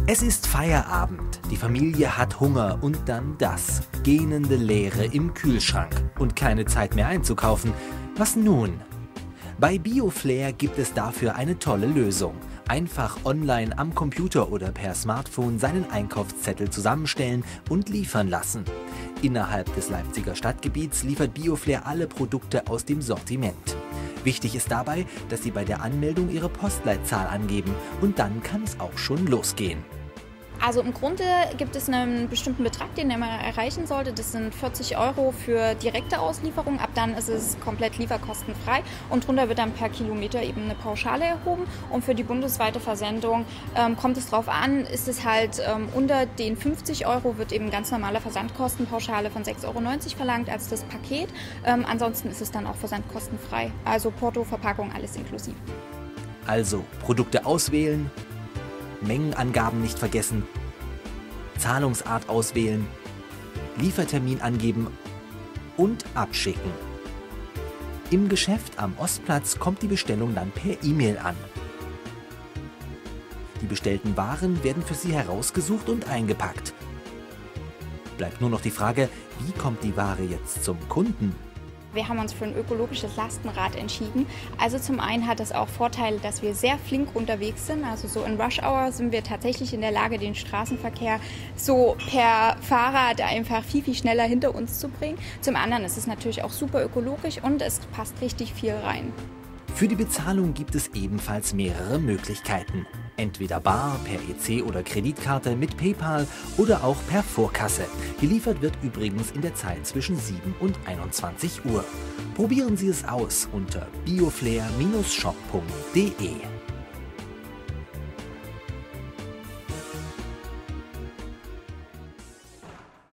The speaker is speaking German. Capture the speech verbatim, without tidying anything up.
Es ist Feierabend, die Familie hat Hunger und dann das. Gähnende Leere im Kühlschrank und keine Zeit mehr einzukaufen. Was nun? Bei Bioflair gibt es dafür eine tolle Lösung. Einfach online am Computer oder per Smartphone seinen Einkaufszettel zusammenstellen und liefern lassen. Innerhalb des Leipziger Stadtgebiets liefert Bioflair alle Produkte aus dem Sortiment. Wichtig ist dabei, dass Sie bei der Anmeldung Ihre Postleitzahl angeben und dann kann es auch schon losgehen. Also im Grunde gibt es einen bestimmten Betrag, den man erreichen sollte. Das sind vierzig Euro für direkte Auslieferung. Ab dann ist es komplett lieferkostenfrei und drunter wird dann per Kilometer eben eine Pauschale erhoben. Und für die bundesweite Versendung ähm, kommt es drauf an, ist es halt ähm, unter den fünfzig Euro wird eben ganz normale Versandkostenpauschale von sechs Euro neunzig verlangt als das Paket. Ähm, ansonsten ist es dann auch versandkostenfrei. Also Porto, Verpackung, alles inklusive. Also Produkte auswählen, Mengenangaben nicht vergessen, Zahlungsart auswählen, Liefertermin angeben und abschicken. Im Geschäft am Ostplatz kommt die Bestellung dann per E-Mail an. Die bestellten Waren werden für Sie herausgesucht und eingepackt. Bleibt nur noch die Frage, wie kommt die Ware jetzt zum Kunden? Wir haben uns für ein ökologisches Lastenrad entschieden. Also zum einen hat es auch Vorteile, dass wir sehr flink unterwegs sind. Also so in Rush Hour sind wir tatsächlich in der Lage, den Straßenverkehr so per Fahrrad einfach viel, viel schneller hinter uns zu bringen. Zum anderen ist es natürlich auch super ökologisch und es passt richtig viel rein. Für die Bezahlung gibt es ebenfalls mehrere Möglichkeiten. Entweder bar, per E C oder Kreditkarte, mit PayPal oder auch per Vorkasse. Geliefert wird übrigens in der Zeit zwischen sieben und einundzwanzig Uhr. Probieren Sie es aus unter bioflair Bindestrich shop punkt de.